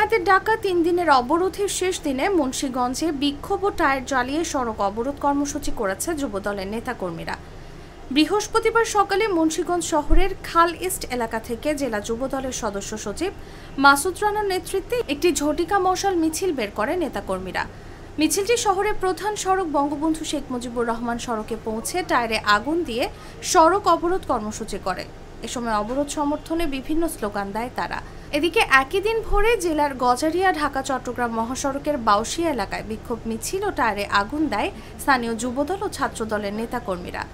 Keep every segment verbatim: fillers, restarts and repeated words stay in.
জামায়াতের ডাকা তিন দিনের অবরোধের শেষ দিনে মুন্সিগঞ্জে বিক্ষোভ ও টায়ার জ্বালিয়ে সড়ক অবরোধ কর্মসূচি করেছে যুবদলের নেতাকর্মীরা। বৃহস্পতিবার সকালে মুন্সিগঞ্জ শহরের খাল ইস্ট এলাকা থেকে জেলা যুবদলের সদস্য সচিব মাসুদ রানার নেতৃত্বে একটি ঝটিকা মশাল মিছিল বের করে নেতাকর্মীরা। মিছিলটি শহরের প্রধান সড়ক বঙ্গবন্ধু শেখ মুজিবুর রহমান সড়কে পৌঁছে টায়ারে আগুন দিয়ে সড়ক অবরোধ কর্মসূচি করে। এ সময় অবরোধ সমর্থনে বিভিন্ন স্লোগান দেয় তারা। এদিকে একই দিন ভোরে জেলার গজারিয়া ঢাকা চট্টগ্রাম মহাসড়কের বাউশিয়া এলাকায় বিক্ষোভ মিছিল ও টায়ারে আগুন দেয় স্থানীয় যুবদল ও ছাত্রদলের নেতাকর্মীরা।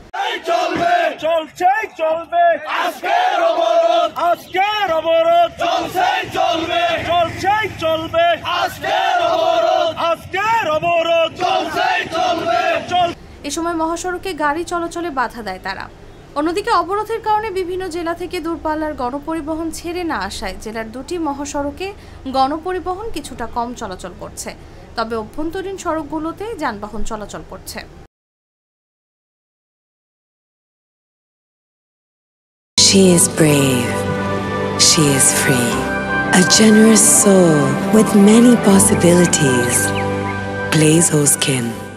এ সময় মহাসড়কে গাড়ি চলাচলে বাধা দেয় তারা। অন্যদিকে অবরোধের কারণে বিভিন্ন জেলা থেকে দূরপাল্লার গণপরিবহন ছেড়ে না আসায় জেলার দুটি মহাসড়কে গণপরিবহন কিছুটা কম চলাচল করছে, তবে অভ্যন্তরীণ সড়কগুলোতে যানবাহন চলাচল করছে। She is brave. She is free. A generous soul with many possibilities. Blaze O Skin.